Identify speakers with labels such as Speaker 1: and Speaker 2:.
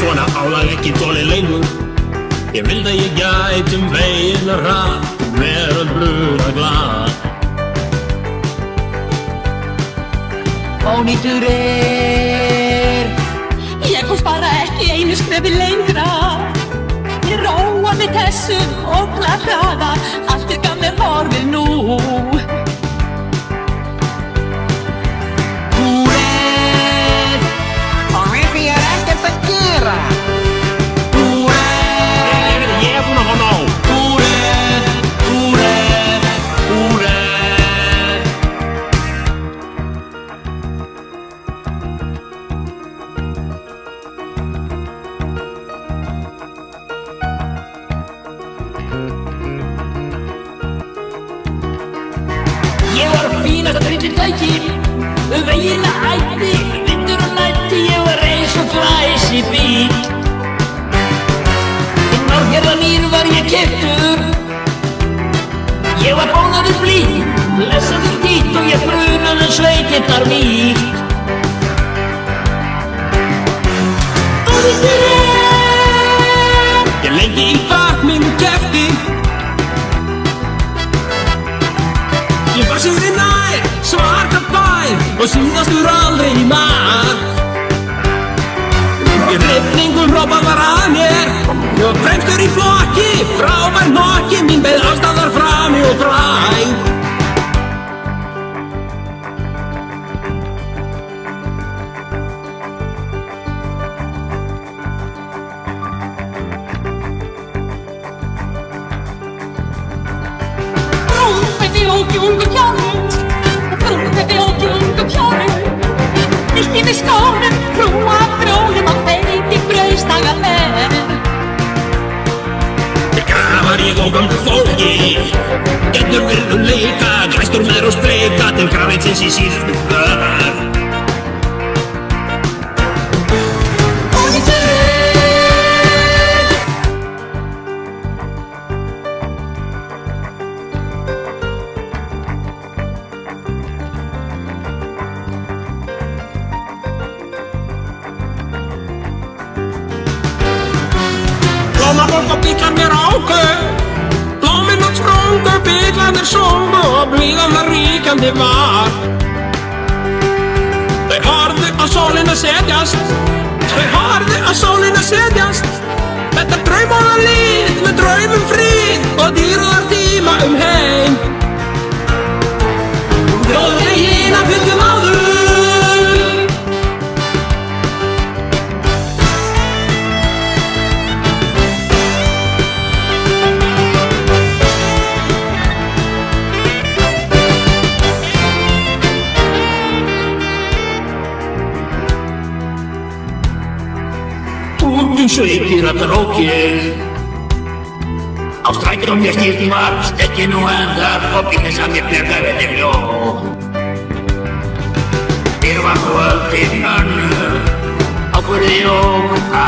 Speaker 1: svona álag ekki þolið lengur. Ég vildi að ég gæti veginn hratt, veröld bruna glad.
Speaker 2: Ónýtur ég komst bara ekki einu skrefi lengra. Ég róaði þessum ógla hraða, allt gamli horfið nú. Úrelt, og við því ekkert að gera. Úrelt,
Speaker 1: ég búinn að fá nóg.
Speaker 2: Úrelt, Úrelt, Úrelt. Ég var fínasta tryllitæki, vegina ætti, vindur og nætti, ég var eins og glæsibíll. Inn á hérðanýr var ég keyptur, ég var bónaður blíð, lesaður dýtt og ég brunaði sveitirnar vítt. Ónýtur
Speaker 1: Ég lengi í bak minn kefti. Ég var sem við nær, svarta bær og síðastur aldrei í mat. Ég hrifningum hrópaðar að mér, ég var fremstur í flokki, frábær hnokki, mín beið afstæðar frami og fræg.
Speaker 2: Unge kjárn, brúnfetti unge kjárn. Nýtt í mig skónum, frúa frúnum á feiti brauðstaga með.
Speaker 1: Grafar ég á gamlu fólki, getur virðum leika, glæstur með og streika til grafitsins í síðustu för. Blómafólk og bílarnir áku, blómin og sprungu, bílarnir sungu og blíðan var ríkjandi var. Þau horfðu á sólina setjast, þau horfðu á sólina setjast. Þetta draumóla líf með draumum fríð og dýrðar tíma heim. Þjóðveginn að fylgjum áður. Út sveitir að trókið, á strækjum ég stýrti var stekkinu endar og bílinn sem ég bjargaði við ljó. Mér var kvöldin önnur, ákvörði og